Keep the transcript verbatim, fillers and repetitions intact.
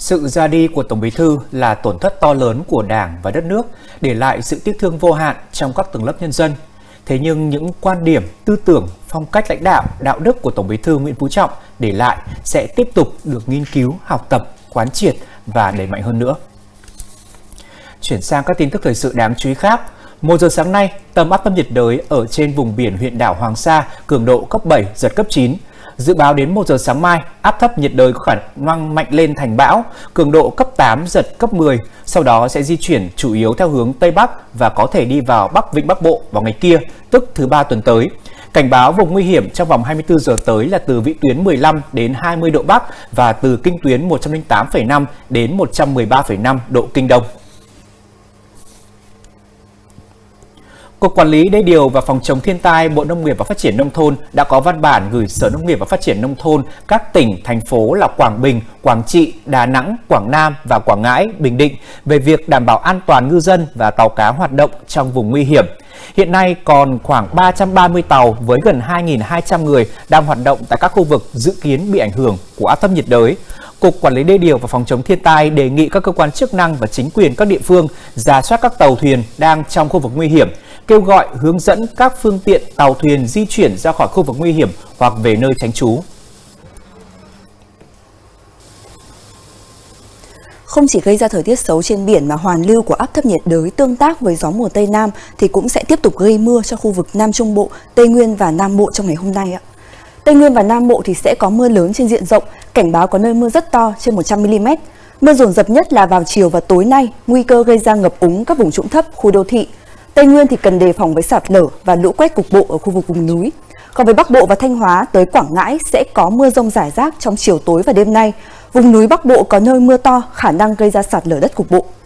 Sự ra đi của Tổng Bí thư là tổn thất to lớn của Đảng và đất nước, để lại sự tiếc thương vô hạn trong các tầng lớp nhân dân. Thế nhưng những quan điểm, tư tưởng, phong cách lãnh đạo, đạo đức của Tổng Bí thư Nguyễn Phú Trọng để lại sẽ tiếp tục được nghiên cứu, học tập, quán triệt và đẩy mạnh hơn nữa. Chuyển sang các tin tức thời sự đáng chú ý khác. Một giờ sáng nay, tâm áp thấp nhiệt đới ở trên vùng biển huyện đảo Hoàng Sa cường độ cấp bảy, giật cấp chín. Dự báo đến một giờ sáng mai, áp thấp nhiệt đới có khả năng mạnh lên thành bão, cường độ cấp tám, giật cấp mười, sau đó sẽ di chuyển chủ yếu theo hướng Tây Bắc và có thể đi vào Bắc Vịnh Bắc Bộ vào ngày kia, tức thứ ba tuần tới. Cảnh báo vùng nguy hiểm trong vòng hai mươi tư giờ tới là từ vĩ tuyến mười lăm đến hai mươi độ Bắc và từ kinh tuyến một trăm lẻ tám phẩy năm đến một trăm mười ba phẩy năm độ Kinh Đông. Cục Quản lý Đê điều và Phòng chống thiên tai, Bộ Nông nghiệp và Phát triển Nông thôn đã có văn bản gửi Sở Nông nghiệp và Phát triển Nông thôn các tỉnh, thành phố là Quảng Bình, Quảng Trị, Đà Nẵng, Quảng Nam và Quảng Ngãi, Bình Định về việc đảm bảo an toàn ngư dân và tàu cá hoạt động trong vùng nguy hiểm. Hiện nay còn khoảng ba trăm ba mươi tàu với gần hai nghìn hai trăm người đang hoạt động tại các khu vực dự kiến bị ảnh hưởng của áp thấp nhiệt đới. Cục Quản lý Đê điều và Phòng chống thiên tai đề nghị các cơ quan chức năng và chính quyền các địa phương rà soát các tàu thuyền đang trong khu vực nguy hiểm, kêu gọi hướng dẫn các phương tiện tàu thuyền di chuyển ra khỏi khu vực nguy hiểm hoặc về nơi tránh trú. Không chỉ gây ra thời tiết xấu trên biển mà hoàn lưu của áp thấp nhiệt đới tương tác với gió mùa Tây Nam thì cũng sẽ tiếp tục gây mưa cho khu vực Nam Trung Bộ, Tây Nguyên và Nam Bộ trong ngày hôm nay ạ. Tây Nguyên và Nam Bộ thì sẽ có mưa lớn trên diện rộng, cảnh báo có nơi mưa rất to trên một trăm mi li mét. Mưa dồn dập nhất là vào chiều và tối nay, nguy cơ gây ra ngập úng các vùng trũng thấp, khu đô thị. Tây Nguyên thì cần đề phòng với sạt lở và lũ quét cục bộ ở khu vực vùng núi. Còn với Bắc Bộ và Thanh Hóa tới Quảng Ngãi sẽ có mưa rông rải rác trong chiều tối và đêm nay. Vùng núi Bắc Bộ có nơi mưa to, khả năng gây ra sạt lở đất cục bộ.